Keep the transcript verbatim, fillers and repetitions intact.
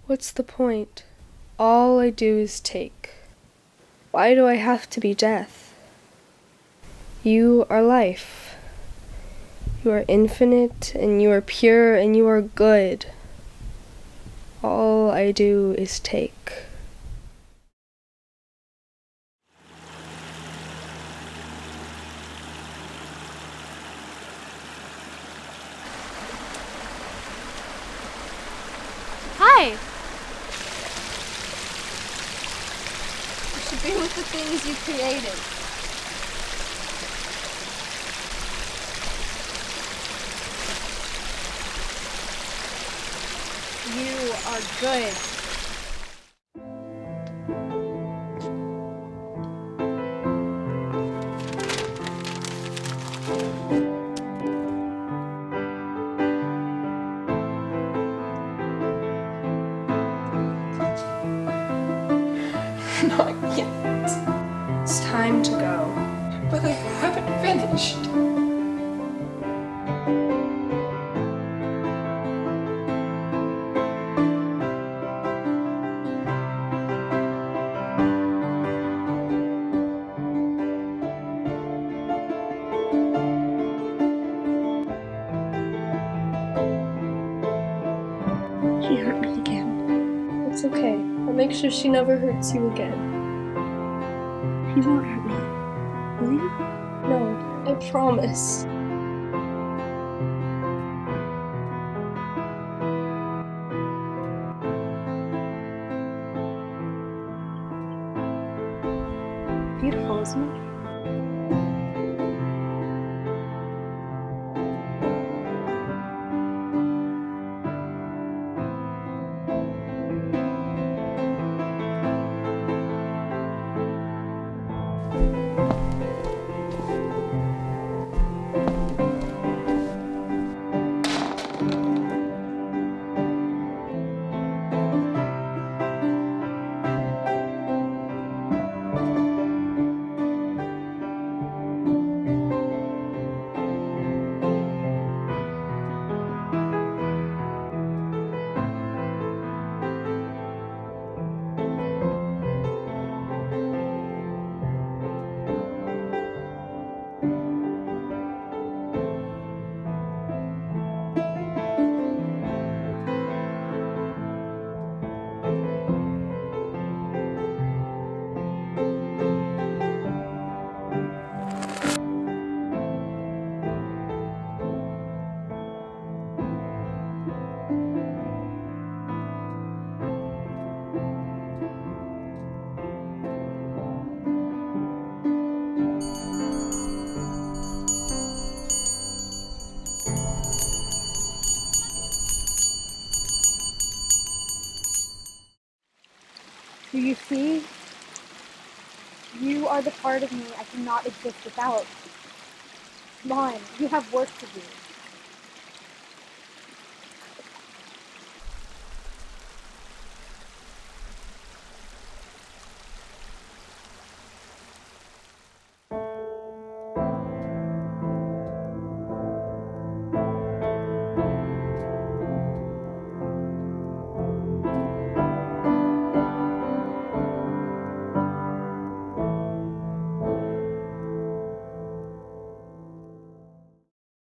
What's the point? All I do is take. Why do I have to be death? You are life. You are infinite, and you are pure, and you are good. All I do is take. Hi! You should be with the things you created. You are good. Not yet. It's time to go. But I haven't finished. She hurt me again. It's okay. I'll make sure she never hurts you again. You won't hurt me, will you? No, I promise. Beautiful, isn't it? Do you see? You are the part of me I cannot exist without. Come on, you have work to do.